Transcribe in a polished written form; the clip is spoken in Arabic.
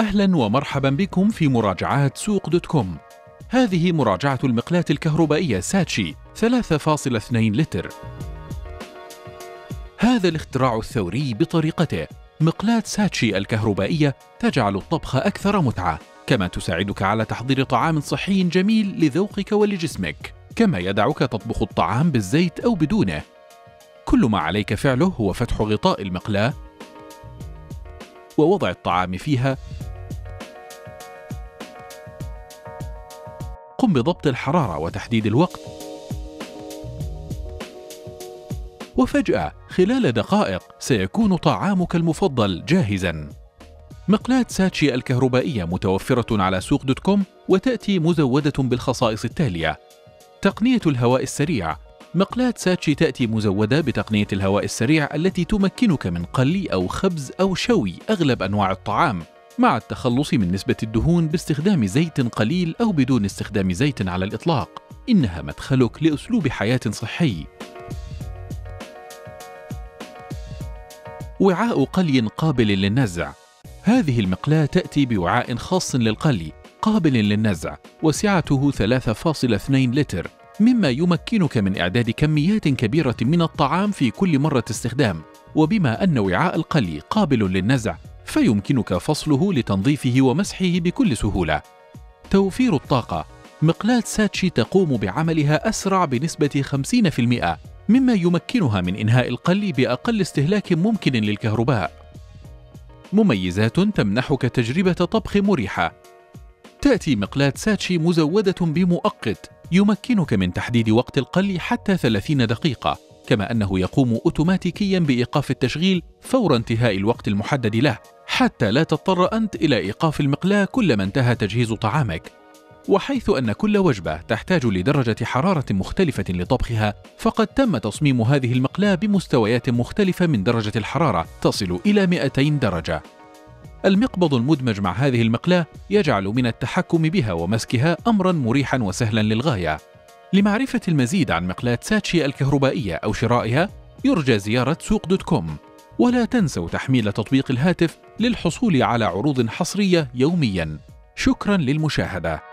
أهلا ومرحبا بكم في مراجعات سوق دوت كوم. هذه مراجعة المقلاة الكهربائية ساتشي 3.2 لتر. هذا الاختراع الثوري بطريقته، مقلاة ساتشي الكهربائية تجعل الطبخ أكثر متعة، كما تساعدك على تحضير طعام صحي جميل لذوقك ولجسمك، كما يدعك تطبخ الطعام بالزيت أو بدونه. كل ما عليك فعله هو فتح غطاء المقلاة ووضع الطعام فيها. قم بضبط الحرارة وتحديد الوقت، وفجأة خلال دقائق سيكون طعامك المفضل جاهزاً. مقلاة ساتشي الكهربائية متوفرة على سوق دوت كوم، وتأتي مزودة بالخصائص التالية: تقنية الهواء السريع. مقلاة ساتشي تأتي مزودة بتقنية الهواء السريع التي تمكنك من قلي أو خبز أو شوي أغلب أنواع الطعام، مع التخلص من نسبة الدهون باستخدام زيت قليل أو بدون استخدام زيت على الإطلاق. إنها مدخلك لأسلوب حياة صحي. وعاء قلي قابل للنزع. هذه المقلاة تأتي بوعاء خاص للقلي قابل للنزع، وسعته 3.2 لتر، مما يمكنك من إعداد كميات كبيرة من الطعام في كل مرة استخدام. وبما أن وعاء القلي قابل للنزع، فيمكنك فصله لتنظيفه ومسحه بكل سهولة. توفير الطاقة. مقلاة ساتشي تقوم بعملها أسرع بنسبة 50%، مما يمكنها من إنهاء القلي بأقل استهلاك ممكن للكهرباء. مميزات تمنحك تجربة طبخ مريحة. تأتي مقلاة ساتشي مزودة بمؤقت يمكنك من تحديد وقت القلي حتى 30 دقيقة، كما أنه يقوم أوتوماتيكيا بإيقاف التشغيل فور انتهاء الوقت المحدد له، حتى لا تضطر أنت إلى إيقاف المقلاة كلما انتهى تجهيز طعامك. وحيث أن كل وجبة تحتاج لدرجة حرارة مختلفة لطبخها، فقد تم تصميم هذه المقلاة بمستويات مختلفة من درجة الحرارة تصل إلى 200 درجة. المقبض المدمج مع هذه المقلاة يجعل من التحكم بها ومسكها أمرا مريحا وسهلا للغاية. لمعرفة المزيد عن مقلاة ساتشي الكهربائية أو شرائها، يرجى زيارة سوق دوت كوم. ولا تنسوا تحميل تطبيق الهاتف للحصول على عروض حصرية يوميا. شكرا للمشاهدة.